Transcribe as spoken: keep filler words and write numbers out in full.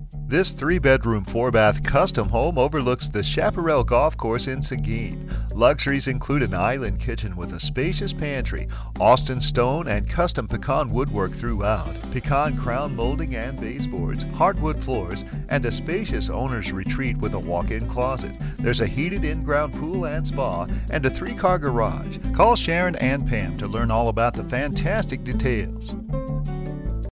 This three-bedroom, four-bath custom home overlooks the Chaparral golf course in Seguin. Luxuries include an island kitchen with a spacious pantry, Austin stone and custom pecan woodwork throughout, pecan crown molding and baseboards, hardwood floors, and a spacious owner's retreat with a walk-in closet. There's a heated in-ground pool and spa, and a three-car garage. Call Sharon and Pam to learn all about the fantastic details.